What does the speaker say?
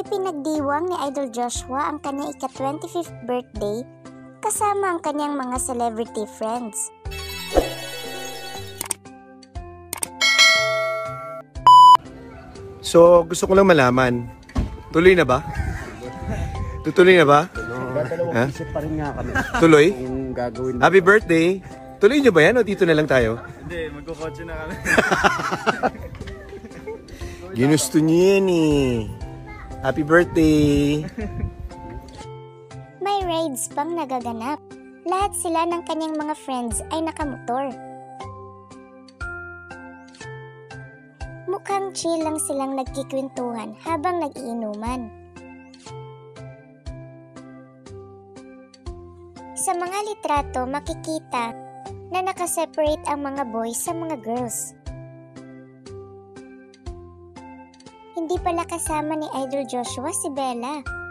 Ipinagdiwang ni Idol Joshua ang kanyang ika-25th birthday kasama ang kanyang mga celebrity friends. So, gusto ko lang malaman, tuloy na ba? Tutuloy na ba? Dalawang isip pa rin nga kami. Tuloy? Kung gagawin. Happy birthday! Tuloy nyo ba yan o dito na lang tayo? Hindi, magkukotse na kami. Ginusto nyo yan eh. Happy birthday! May rides pang nagaganap. Lahat sila ng kanyang mga friends ay nakamotor. Mukhang chill lang silang nagkikwentuhan habang nag-iinuman. Sa mga litrato makikita na nakaseparate ang mga boys sa mga girls. Hindi pala kasama ni Idol Joshua si Bella.